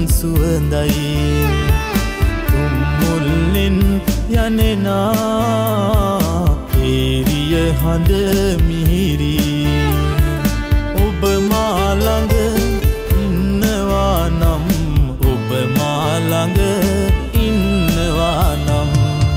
සුවඳයි තුම්මුල්ලෙන් යනෙනා area හඬ මිහිරි ඔබ මා ළඟ ඉන්නවා නම් ඔබ මා ළඟ ඉන්නවා නම්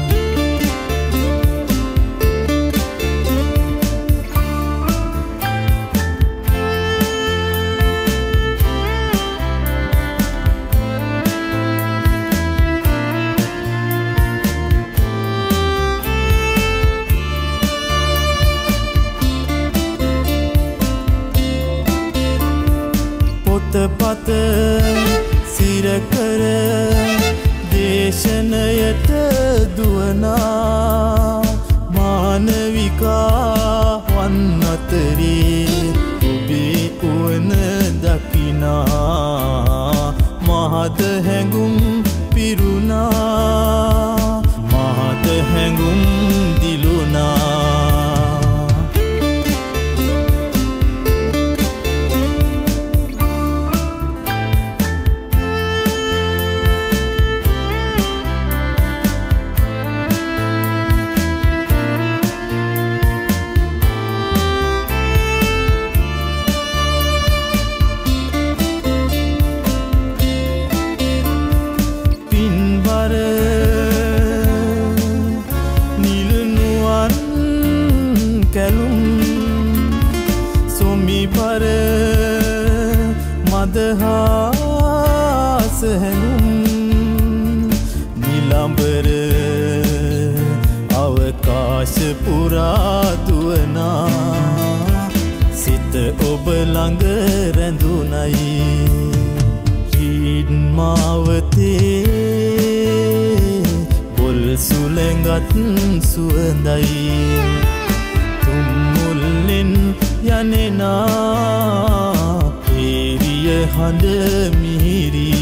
පොතපත සිරකර දේශනයට දුවනා මානවිකා වන් අතරේ ඔබේ උවන දකිනා මහත හැඟුම් පිරුණා මහත හැඟුම් දිලුණා සොමිපර මදහාස හැඟුම් නිලඹර අවකාශ පුරා දුවනා සිත ඔබ ළඟ රැඳුනයි රීඩ් මාවතේ බොල් සුළඟත් සුවඳයි තුම්මුල්ලෙන් යනෙනා ඒරිය හඬ මිහිරි